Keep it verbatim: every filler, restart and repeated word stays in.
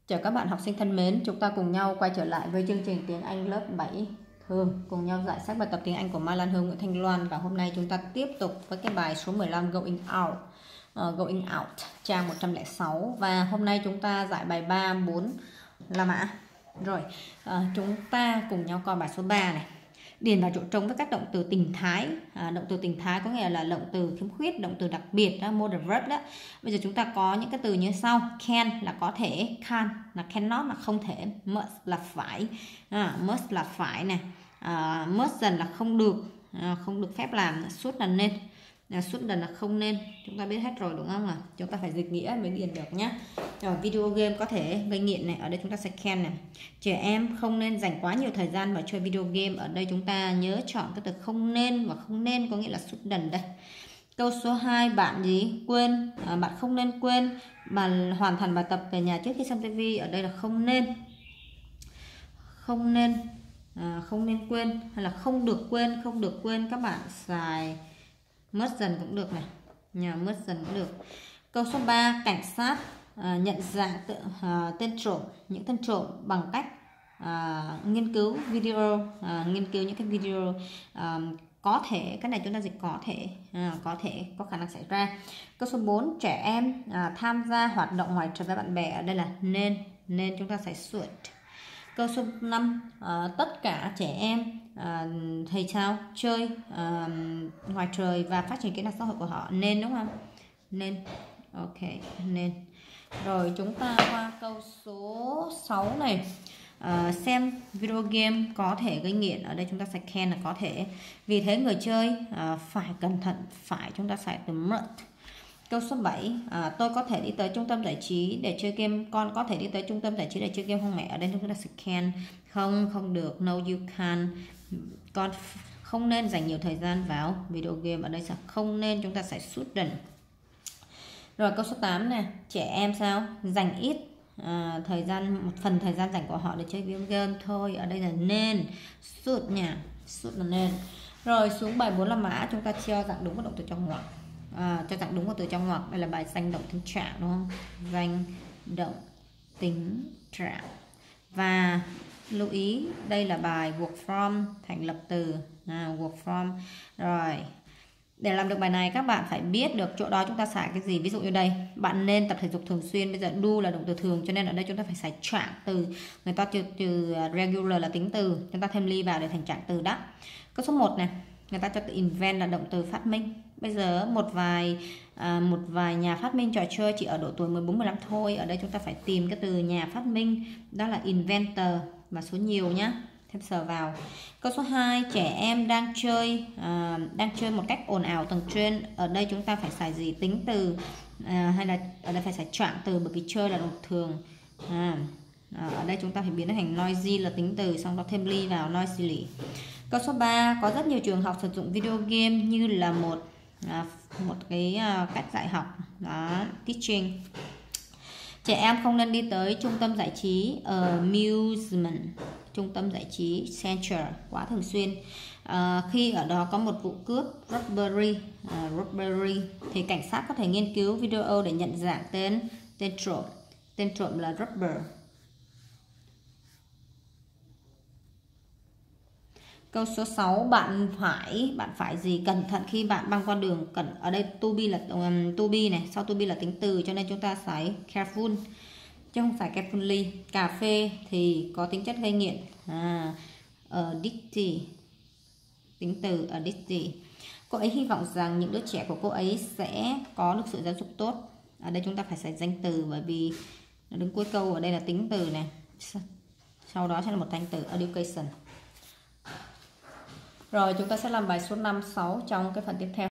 Chào các bạn học sinh thân mến, chúng ta cùng nhau quay trở lại với chương trình tiếng Anh lớp bảy thường, cùng nhau giải sách bài tập tiếng Anh của Mai Lan Hương, Nguyễn Thanh Loan. Và hôm nay chúng ta tiếp tục với cái bài số mười lăm Going Out, uh, Going Out, trang một trăm lẻ sáu. Và hôm nay chúng ta giải bài ba, bốn, La Mã. Rồi, uh, chúng ta cùng nhau coi bài số ba này. Điền vào chỗ trống với các động từ tình thái. à, Động từ tình thái có nghĩa là động từ khiếm khuyết, động từ đặc biệt đó, modal verb đó. Bây giờ chúng ta có những cái từ như sau. Can là có thể, can là cannot là không thể, must là phải, à, must là phải nè, à, mustn't là không được, à, không được phép làm, should là nên, à, shouldn't là không nên. Chúng ta biết hết rồi đúng không ạ? Chúng ta phải dịch nghĩa mới điền được nhé. Rồi, video game có thể gây nghiện này, ở đây chúng ta sẽ can này. Trẻ em không nên dành quá nhiều thời gian vào chơi video game. Ở đây chúng ta nhớ chọn cái từ không nên, và không nên có nghĩa là shouldn't đây. Câu số hai, bạn gì? Quên. À, bạn không nên quên bạn hoàn thành bài tập về nhà trước khi xem tivi. Ở đây là không nên. Không nên. À, không nên quên. Hay là không được quên. Không được quên các bạn xài mustn't cũng được này. Nhà mustn't cũng được. Câu số ba, cảnh sát à, nhận dạng tự, à, tên trộm, những tên trộm bằng cách à, nghiên cứu video, à, nghiên cứu những cái video à, có thể, cái này chúng ta dịch có thể, à, có thể có khả năng xảy ra. Câu số bốn, trẻ em à, tham gia hoạt động ngoài trời với bạn bè. Ở đây là nên, nên chúng ta sẽ should. Câu số năm, à, tất cả trẻ em à, thầy sao chơi à, ngoài trời và phát triển kỹ năng xã hội của họ. Nên đúng không? Nên. Ok, nên. Rồi chúng ta qua câu số sáu này. À, xem video game có thể gây nghiện. Ở đây chúng ta sẽ can là có thể. Vì thế người chơi à, phải cẩn thận. Phải chúng ta xài từ must. Câu số bảy, à, tôi có thể đi tới trung tâm giải trí để chơi game. Con có thể đi tới trung tâm giải trí để chơi game không mẹ? Ở đây chúng ta sẽ can. Không, không được. No you can. Con không nên dành nhiều thời gian vào video game. Ở đây sẽ không nên, chúng ta sẽ shouldn't. Rồi câu số tám này, trẻ em sao? Dành ít à, thời gian, một phần thời gian dành của họ để chơi video game thôi. Ở đây là nên, should nha, should là nên. rồi xuống bài bốn La Mã, chúng ta cho dạng đúng và động từ trong ngoặc. À, cho dạng đúng và từ trong ngoặc. Đây là bài danh động tính trạng đúng không? Danh động tính trạng. Và lưu ý đây là bài work from, thành lập từ, à, work from. Rồi để làm được bài này các bạn phải biết được chỗ đó chúng ta xài cái gì. Ví dụ như đây, bạn nên tập thể dục thường xuyên. Bây giờ do là động từ thường, cho nên ở đây chúng ta phải xài trạng từ. Người ta từ, từ regular là tính từ, chúng ta thêm ly vào để thành trạng từ đó. Câu số một này, người ta cho từ invent là động từ phát minh. Bây giờ một vài à, một vài nhà phát minh trò chơi chỉ ở độ tuổi mười bốn mười lăm thôi. Ở đây chúng ta phải tìm cái từ nhà phát minh, đó là inventor, và số nhiều nhá, thêm sờ vào. Câu số hai, trẻ em đang chơi à, đang chơi một cách ồn ào tầng trên. Ở đây chúng ta phải xài gì? Tính từ, à, hay là ở đây phải xài trạng từ, bởi vì chơi là động thường. à, à, Ở đây chúng ta phải biến nó thành noisy là tính từ, xong đó thêm ly vào, noisily. Câu số ba, có rất nhiều trường học sử dụng video game như là một à, một cái à, cách dạy học đó, teaching. Trẻ em không nên đi tới trung tâm giải trí, amusement, trung tâm giải trí center, quá thường xuyên. À, khi ở đó có một vụ cướp robbery, à, robbery thì cảnh sát có thể nghiên cứu video để nhận dạng tên tên trộm. Tên trộm là robber. Câu số sáu, bạn phải bạn phải gì? Cẩn thận khi bạn băng qua đường. Cẩn ở đây to be là um, to be này, sau to be là tính từ, cho nên chúng ta xài careful chứ không phải carefully. Cà phê thì có tính chất gây nghiện, à, addictive, tính từ addictive. Cô ấy hy vọng rằng những đứa trẻ của cô ấy sẽ có được sự giáo dục tốt. Ở đây chúng ta phải xài danh từ, bởi vì nó đứng cuối câu. Ở đây là tính từ này, sau đó sẽ là một danh từ education. Rồi chúng ta sẽ làm bài số năm, sáu trong cái phần tiếp theo.